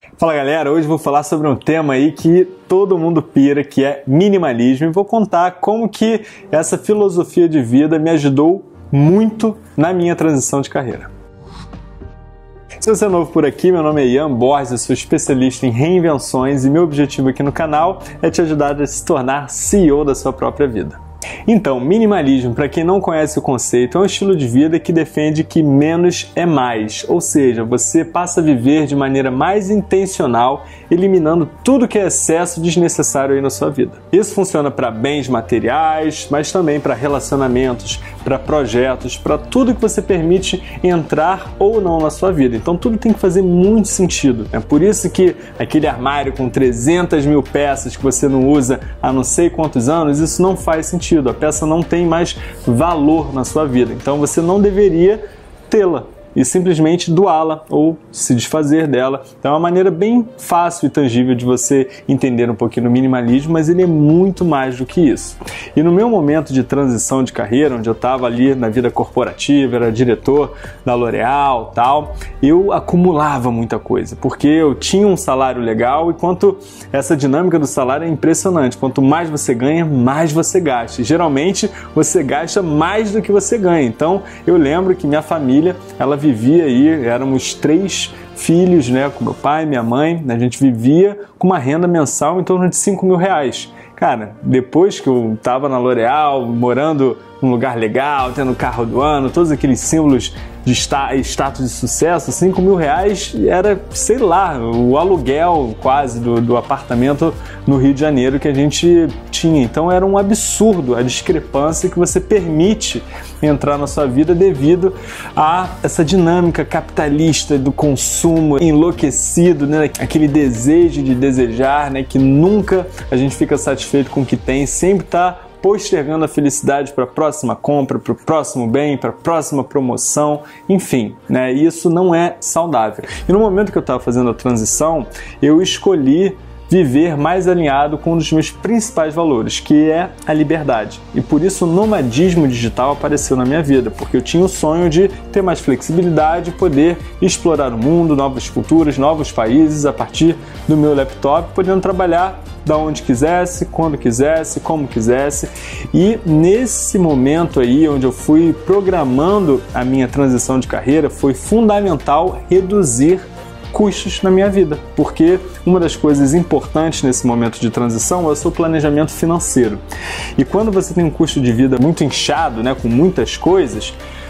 Fala galera, hoje vou falar sobre um tema aí que todo mundo pira, que é minimalismo, e vou contar como que essa filosofia de vida me ajudou muito na minha transição de carreira. Se você é novo por aqui, meu nome é Ian Borges, eu sou especialista em reinvenções e meu objetivo aqui no canal é te ajudar a se tornar CEO da sua própria vida. Então, minimalismo, para quem não conhece o conceito, é um estilo de vida que defende que menos é mais, ou seja, você passa a viver de maneira mais intencional, eliminando tudo que é excesso desnecessário aí na sua vida. Isso funciona para bens materiais, mas também para relacionamentos, para projetos, para tudo que você permite entrar ou não na sua vida. Então tudo tem que fazer muito sentido. É por isso que aquele armário com 300 mil peças que você não usa há não sei quantos anos, isso não faz sentido. A peça não tem mais valor na sua vida. Então você não deveria tê-la e simplesmente doá-la ou se desfazer dela. Então é uma maneira bem fácil e tangível de você entender um pouquinho do minimalismo, mas ele é muito mais do que isso. E no meu momento de transição de carreira, onde eu estava ali na vida corporativa, era diretor da L'Oréal, tal, eu acumulava muita coisa, porque eu tinha um salário legal e essa dinâmica do salário é impressionante. Quanto mais você ganha, mais você gasta. E, geralmente você gasta mais do que você ganha. Então eu lembro que minha família, ela vivia aí, éramos 3 filhos, né, com meu pai e minha mãe, a gente vivia com uma renda mensal em torno de 5 mil reais. Cara, depois que eu estava na L'Oréal, morando num lugar legal, tendo carro do ano, todos aqueles símbolos de status de sucesso, 5 mil reais era, sei lá, o aluguel quase do apartamento no Rio de Janeiro que a gente tinha. Então era um absurdo a discrepância que você permite entrar na sua vida devido a essa dinâmica capitalista do consumo enlouquecido, né? Aquele desejo de desejar, né? Que nunca a gente fica satisfeito com o que tem, sempre está postergando a felicidade para a próxima compra, para o próximo bem, para a próxima promoção, enfim, né? Isso não é saudável. E no momento que eu estava fazendo a transição, eu escolhi viver mais alinhado com um dos meus principais valores, que é a liberdade. E por isso o nomadismo digital apareceu na minha vida, porque eu tinha o sonho de ter mais flexibilidade, poder explorar o mundo, novas culturas, novos países a partir do meu laptop, podendo trabalhar da onde quisesse, quando quisesse, como quisesse. E nesse momento aí, onde eu fui programando a minha transição de carreira, foi fundamental reduzir custos na minha vida, porque uma das coisas importantes nesse momento de transição é o seu planejamento financeiro. E quando você tem um custo de vida muito inchado, né, com muitas coisas,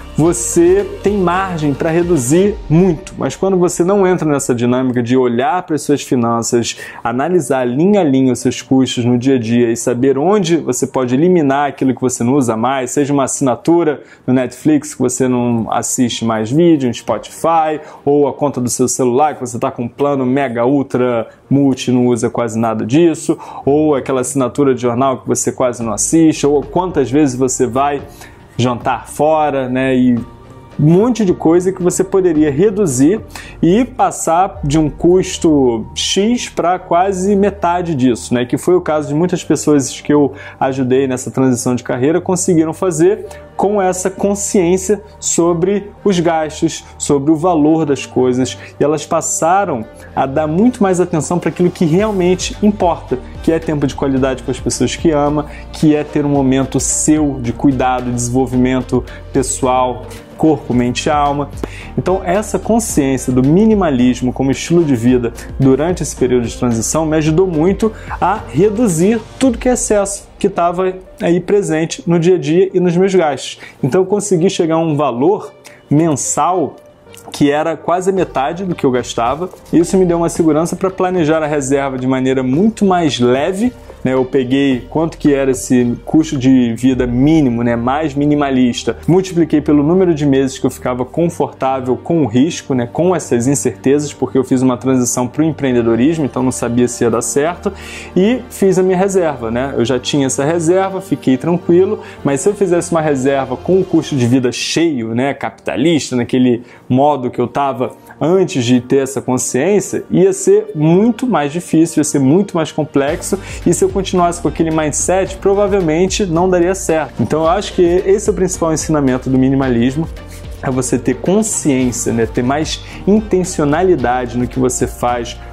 você tem margem para reduzir muito, mas quando você não entra nessa dinâmica de olhar para as suas finanças, analisar linha a linha os seus custos no dia a dia e saber onde você pode eliminar aquilo que você não usa mais, seja uma assinatura no Netflix que você não assiste mais vídeo, no Spotify, ou a conta do seu celular que você está com um plano mega ultra multi, não usa quase nada disso, ou aquela assinatura de jornal que você quase não assiste, ou quantas vezes você vai jantar fora, né, e um monte de coisa que você poderia reduzir e passar de um custo X para quase metade disso, né, que foi o caso de muitas pessoas que eu ajudei nessa transição de carreira, conseguiram fazer com essa consciência sobre os gastos, sobre o valor das coisas, e elas passaram a dar muito mais atenção para aquilo que realmente importa, que é tempo de qualidade com as pessoas que ama, que é ter um momento seu de cuidado, desenvolvimento pessoal, corpo, mente e alma. Então essa consciência do minimalismo como estilo de vida durante esse período de transição me ajudou muito a reduzir tudo que é excesso que estava aí presente no dia a dia e nos meus gastos. Então eu consegui chegar a um valor mensal que era quase a metade do que eu gastava. Isso me deu uma segurança para planejar a reserva de maneira muito mais leve, né? Eu peguei quanto que era esse custo de vida mínimo, né? Mais minimalista, multipliquei pelo número de meses que eu ficava confortável com o risco, né? Com essas incertezas, porque eu fiz uma transição para o empreendedorismo, então não sabia se ia dar certo, e fiz a minha reserva, né? Eu já tinha essa reserva, fiquei tranquilo, mas se eu fizesse uma reserva com o custo de vida cheio, né? Capitalista, naquele modo que eu estava antes de ter essa consciência, ia ser muito mais difícil, ia ser muito mais complexo, e se eu continuasse com aquele mindset, provavelmente não daria certo. Então eu acho que esse é o principal ensinamento do minimalismo, é você ter consciência, né? Ter mais intencionalidade no que você faz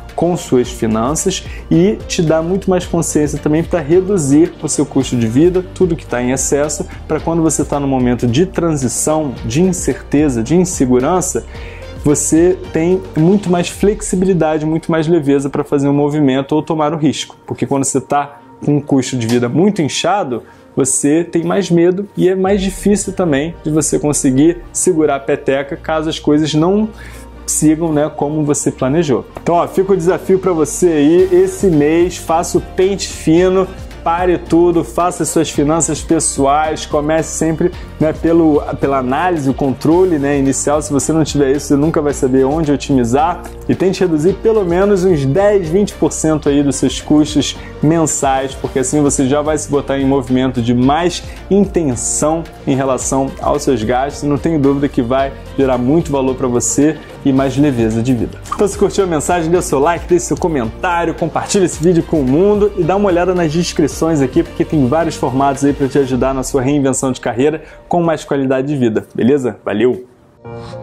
com suas finanças e te dá muito mais consciência também para reduzir o seu custo de vida, tudo que está em excesso, para quando você está no momento de transição, de incerteza, de insegurança, você tem muito mais flexibilidade, muito mais leveza para fazer um movimento ou tomar o risco. Porque quando você está com um custo de vida muito inchado, você tem mais medo e é mais difícil também de você conseguir segurar a peteca caso as coisas não sigam, né, como você planejou. Então, ó, fica o desafio para você aí, esse mês, faça o pente fino, pare tudo, faça suas finanças pessoais, comece sempre, né, pela análise, o controle, né, inicial. Se você não tiver isso, você nunca vai saber onde otimizar, e tente reduzir pelo menos uns 10, 20% aí dos seus custos mensais, porque assim você já vai se botar em movimento de mais intenção em relação aos seus gastos, e não tenho dúvida que vai gerar muito valor para você e mais leveza de vida. Então, se curtiu a mensagem, dê o seu like, deixe seu comentário, compartilhe esse vídeo com o mundo e dá uma olhada nas descrições aqui, porque tem vários formatos aí para te ajudar na sua reinvenção de carreira com mais qualidade de vida, beleza? Valeu!